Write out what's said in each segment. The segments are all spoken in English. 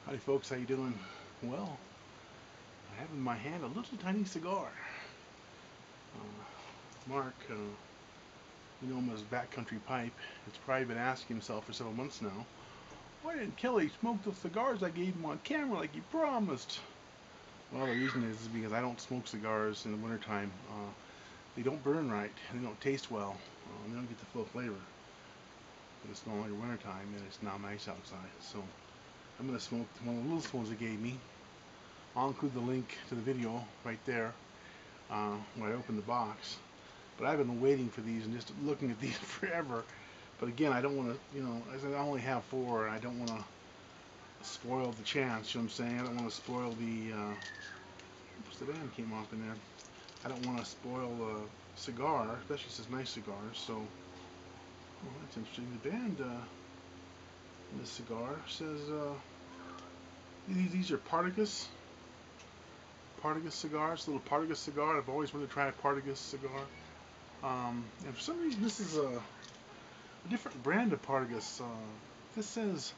Howdy folks, how you doing? Well, I have in my hand a little tiny cigar. Mark, you know him as Backcountrypipe. It's probably been asking himself for several months now, why didn't Kelly smoke those cigars I gave him on camera like he promised? Well, the reason is because I don't smoke cigars in the wintertime. They don't burn right, and they don't taste well. They don't get the full flavor. It's no longer wintertime, and it's now nice outside. So I'm going to smoke one of the little ones they gave me. I'll include the link to the video right there when I open the box. But I've been waiting for these and just looking at these forever. But again, I don't want to, I said I only have 4, and I don't want to spoil the chance, you know what I'm saying? I don't want to spoil the, oops, the band came off in there. I don't want to spoil the cigar, especially since nice cigars, so, well, that's interesting. The band in the cigar says, these are Partagas cigars, little Partagas cigar. I've always wanted to try a Partagas cigar. And for some reason, this is a different brand of Partagas. This says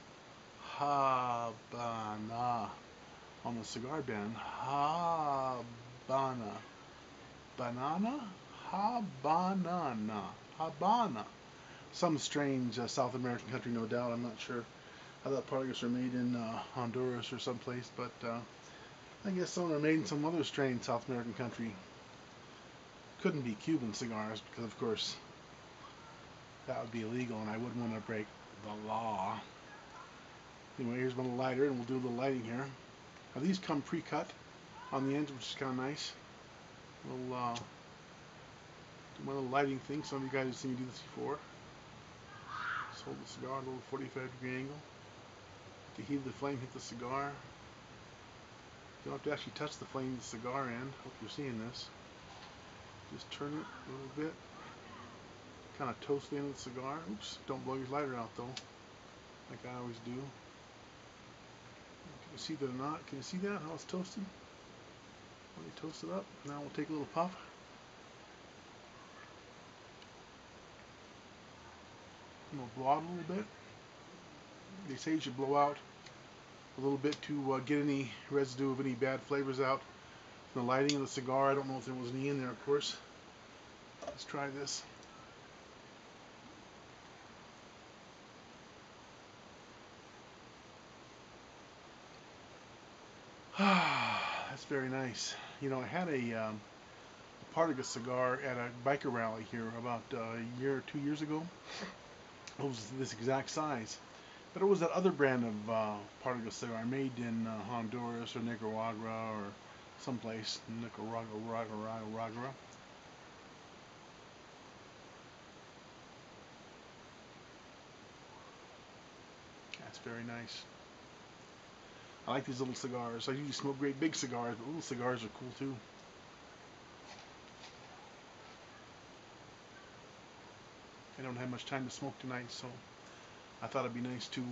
Habana on the cigar band. Habana. Banana? Habanana. Habana. Some strange South American country, no doubt. I'm not sure how that Partagas are made in Honduras or someplace, but I guess some are made in some other strange South American country. Couldn't be Cuban cigars because, of course, that would be illegal and I wouldn't want to break the law. Anyway, here's one lighter, and we'll do a little lighting here. Now, these come pre-cut on the ends, which is kind of nice. We'll do my little lighting thing. Some of you guys have seen me do this before. Just hold the cigar at a little 45-degree angle. The heat of the flame hit the cigar. You don't have to actually touch the flame of the cigar end. Hope you're seeing this. Just turn it a little bit. Kind of toast the end of the cigar. Oops, don't blow your lighter out though, like I always do. Can you see that or not? Can you see that, how it's toasted? Let me toast it up. Now we'll take a little puff. And we'll blow out a little bit. They say you should blow out a little bit to get any residue of any bad flavors out. The lighting of the cigar, I don't know if there was any in there, of course. Let's try this. That's very nice. You know, I had a Partagas cigar at a biker rally here about a year or 2 years ago. It was this exact size. But it was that other brand of Partagas cigar made in Honduras or Nicaragua or someplace. Nicaragua. That's very nice. I like these little cigars. I usually smoke great big cigars, but little cigars are cool too. I don't have much time to smoke tonight, so I thought it'd be nice to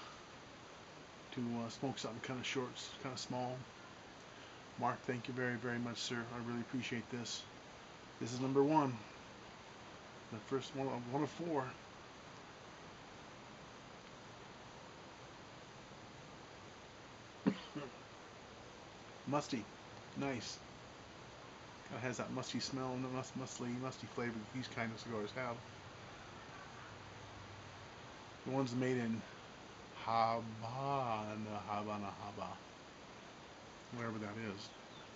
smoke something kind of short, kind of small. Mark, thank you very, very much, sir. I really appreciate this. This is number 1. The first one of 4. Musty. Nice. Kind of has that musty smell and the musty flavor that these kind of cigars have. The ones made in Habana, wherever that is.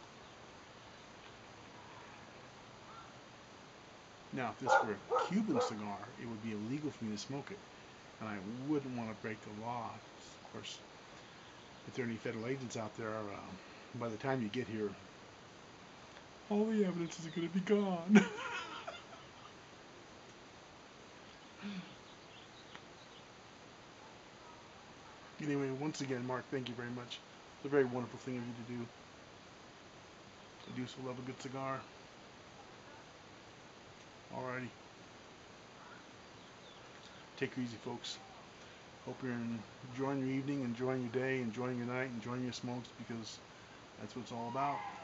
Now, if this were a Cuban cigar, it would be illegal for me to smoke it, and I wouldn't want to break the law. Of course, if there are any federal agents out there, by the time you get here, all the evidence is going to be gone. Anyway, once again, Mark, thank you very much. It's a very wonderful thing of you to do. I do so love a good cigar. Alrighty. Take it easy, folks. Hope you're enjoying your evening, enjoying your day, enjoying your night, enjoying your smokes, because that's what it's all about.